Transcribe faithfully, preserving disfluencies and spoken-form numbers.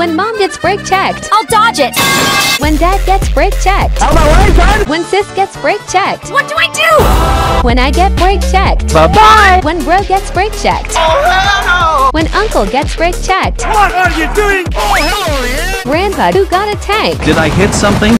When mom gets brake checked. I'll dodge it. When dad gets brake checked. On my way, son! When sis gets brake checked. What do I do? When I get brake checked. Bye-bye! When bro gets brake checked. Oh, hell When uncle gets brake checked. no! What are you doing? Oh, hello, yeah! Grandpa who got a tank. Did I hit something?